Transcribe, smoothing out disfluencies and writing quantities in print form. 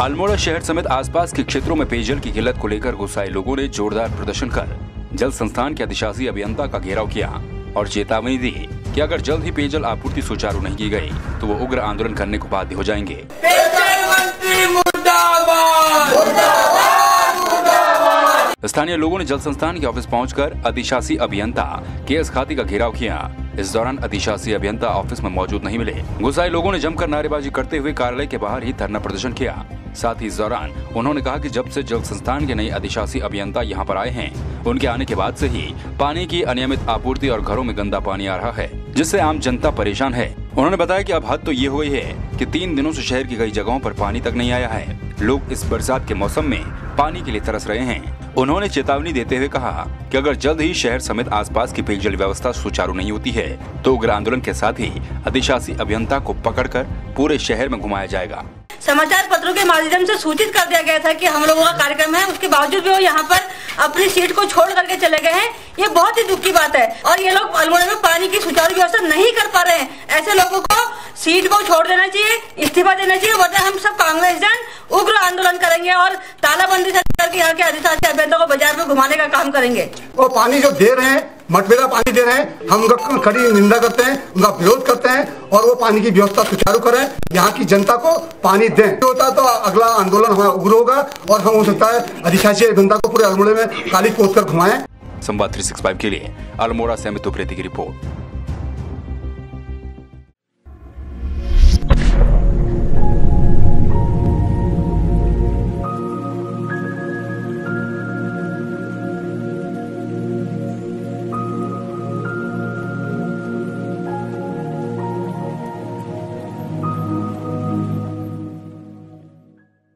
अल्मोड़ा शहर समेत आसपास के क्षेत्रों में पेयजल की किल्लत को लेकर गुस्साए लोगों ने जोरदार प्रदर्शन कर जल संस्थान के अधिशासी अभियंता का घेराव किया और चेतावनी दी कि अगर जल्द ही पेयजल आपूर्ति सुचारू नहीं की गई तो वो उग्र आंदोलन करने को बाध्य हो जाएंगे। स्थानीय लोगों ने जल संस्थान के ऑफिस पहुंचकर अधिशासी अभियंता केएस खाती का घेराव किया। इस दौरान अधिशासी अभियंता ऑफिस में मौजूद नहीं मिले। गुस्साए लोगों ने जमकर नारेबाजी करते हुए कार्यालय के बाहर ही धरना प्रदर्शन किया। साथ ही इस दौरान उन्होंने कहा कि जब से जल संस्थान के नए अधिशासी अभियंता यहां पर आए हैं, उनके आने के बाद से ही पानी की अनियमित आपूर्ति और घरों में गंदा पानी आ रहा है, जिससे आम जनता परेशान है। उन्होंने बताया कि अब हद तो ये हो गई है कि 3 दिनों से शहर की कई जगहों पर पानी तक नहीं आया है। लोग इस बरसात के मौसम में पानी के लिए तरस रहे हैं। उन्होंने चेतावनी देते हुए कहा कि अगर जल्द ही शहर समेत आसपास की पेयजल व्यवस्था सुचारू नहीं होती है तो उग्र आंदोलन के साथ ही अधिशासी अभियंता को पकड़कर पूरे शहर में घुमाया जाएगा। समाचार पत्रों के माध्यम से सूचित कर दिया गया था कि हम लोगों का कार्यक्रम है, उसके बावजूद भी वो यहाँ पर अपनी सीट को छोड़ करके चले गए हैं। ये बहुत ही दुख की बात है और ये लोग अल्मोड़ा में पानी की सुचारू व्यवस्था नहीं कर पा रहे हैं। ऐसे लोगों को सीट को छोड़ देना चाहिए, इस्तीफा देना चाहिए, वरना हम सब कांग्रेस जन उग्र आंदोलन करेंगे और तालाबंदी से करके यहाँ के अधिशासी अभियंता को बाजार में घुमाने का काम करेंगे। वो पानी जो दे रहे हैं, मटमेला पानी दे रहे हैं, हम उनका कड़ी निंदा करते हैं, उनका विरोध करते हैं और वो पानी की व्यवस्था सुचारू करें, यहाँ की जनता को पानी दें। होता तो अगला आंदोलन हमारा उग्र होगा और हम हो सकता है अधिशासी अभियंता को पूरे अल्मोड़ा में काली पोत कर घुमाएं। संवाद 365 के लिए अल्मोड़ा से अमित उप्रेती की रिपोर्ट।